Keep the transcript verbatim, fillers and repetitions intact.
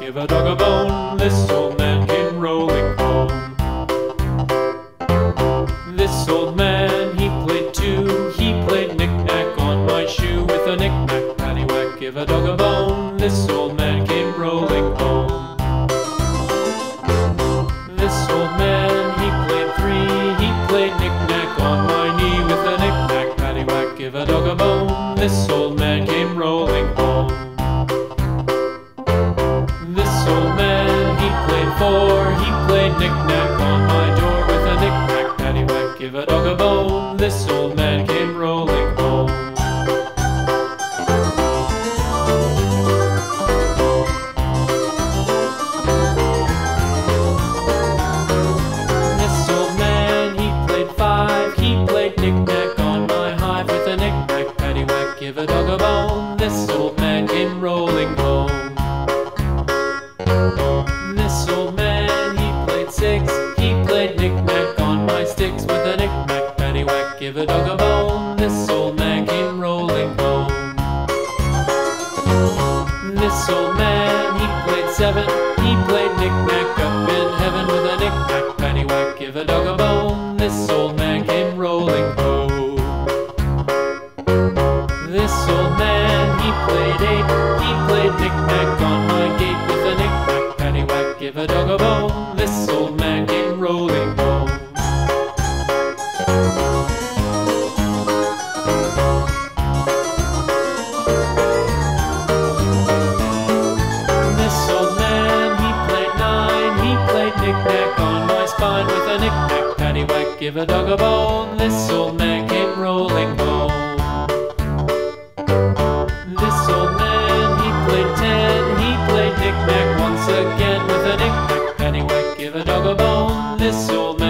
give a dog a bone. This old man came rolling home. This old man, he played too. He played knick-knack on my shoe. With a knick-knack, paddywhack, give a dog a bone. This old man came rolling home. This old man, he played three. He played knick-knack on my knee. With a knick-knack, paddywhack, give a dog a bone. This old man came rolling home. This old man, he played four. He played knick-knack on my door. With a knick-knack, paddywhack, give a dog a bone. This old man came rolling home. This old man, he played five. He played knick-knack on my hive. With a knick-knack, paddywhack, give a dog a bone. This old man came rolling home. This old man, he played six. He played knick-knack on my sticks. With a knick-knack, paddywhack, give a dog a bone. This old man came rolling home. This old man, he played seven. He played knick-knack up in heaven. With a knick-knack, paddywhack, give a dog a bone. This old man came rolling home. This old man, he played eight. He played knick-knack on my gate. With a knick-knack, paddywhack, give a dog a bone. This old man came rolling home. This old man, he played nine. He played knick-knack on my spine. With a knick-knack, paddywhack, give a dog a bone. This old man came rolling home. This old man, he played ten. He played knick-knack once again. With a knick-knack, paddywhack, give a dog a bone. This old